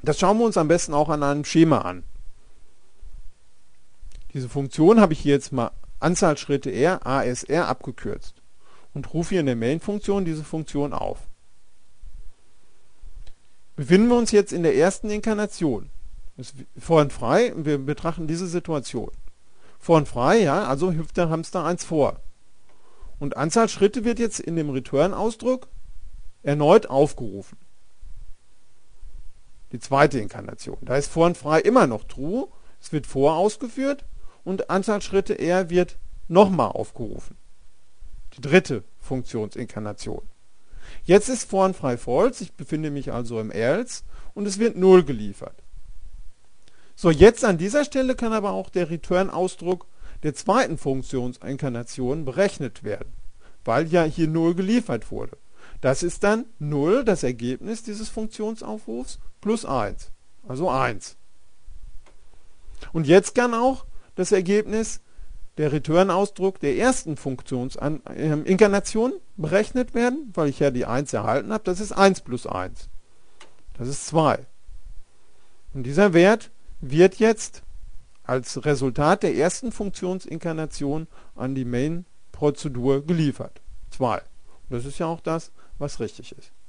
Das schauen wir uns am besten auch an einem Schema an. Diese Funktion habe ich hier jetzt mal Anzahl Schritte R, ASR, abgekürzt und rufe hier in der Main-Funktion diese Funktion auf. Befinden wir uns jetzt in der ersten Inkarnation. Ist vor und frei, wir betrachten diese Situation. Vor und frei, ja, also hüpft der Hamster 1 vor. Und Anzahl Schritte wird jetzt in dem Return-Ausdruck erneut aufgerufen. Die zweite Inkarnation. Da ist vor und frei immer noch true, es wird vor ausgeführt und Anzahl Schritte R wird nochmal aufgerufen. Die dritte Funktionsinkarnation. Jetzt ist vor und frei false, ich befinde mich also im else und es wird 0 geliefert. So, jetzt an dieser Stelle kann aber auch der Return-Ausdruck der zweiten Funktionsinkarnation berechnet werden, weil ja hier 0 geliefert wurde. Das ist dann 0, das Ergebnis dieses Funktionsaufrufs, plus 1, also 1. Und jetzt kann auch das Ergebnis, der Return-Ausdruck der ersten Funktionsinkarnation berechnet werden, weil ich ja die 1 erhalten habe. Das ist 1 plus 1. Das ist 2. Und dieser Wert wird jetzt als Resultat der ersten Funktionsinkarnation an die Main-Prozedur geliefert. 2. Das ist ja auch das, was richtig ist.